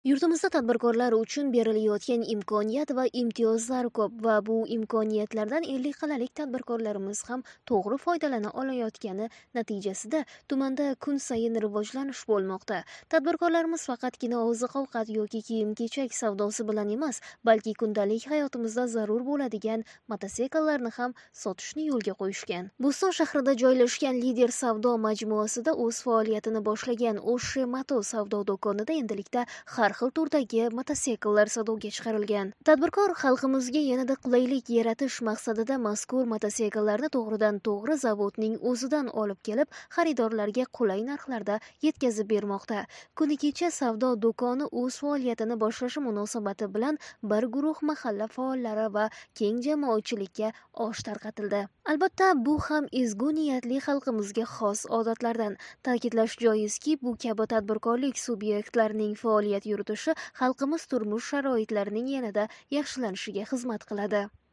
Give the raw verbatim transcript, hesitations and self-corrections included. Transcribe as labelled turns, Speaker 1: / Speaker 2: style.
Speaker 1: Yurtimizda tadbirkorlar uchun berilayotgan imkoniyat va imtiyozlar ko'p va bu imkoniyatlardan ellik qalalik tadbirkorlarimiz ham to'g'ri foydalana olayotgani natijasida tumanda kun sayin rivojlanish bo'lmoqda. Tadbirkorlarimiz faqatgina oziq-ovqat yoki kiyim-kechak savdosi bilan emas, balki kundalik hayotimizda zarur bo'ladigan mototsikllarni ham sotishni yo'lga qo'yishgan. Bo'ston shahrida joylashgan Lider savdo majmuasida o'z faoliyatini boshlagan O'shre Moto savdo do'konida endilikda har xil turdagi mototsikllar savdoga chiqarilgan. Tadbirkor xalqimizga yanada qulaylik yaratish maqsadida mazkur mototsikllarni to'g'ridan to'g'ri zavodning o'zidan olib kelib, xaridorlarga qulay narxlarda yetkazib bermoqda. Kuni kecha savdo do'koni o'z faoliyatini boshlashi munosabati bilan bir guruh mahalla faollari va keng jamoatchilikka osh tarqatildi. Albatta, bu ham ezgu niyatli xalqimizga xos odatlardan. Ta'kidlash joizki, bu kabi tadbirkorlik subyektlarining faoliyat yuritishi xalqimiz turmush sharoitlarining yanada yaxshilanishiga xizmat qiladi.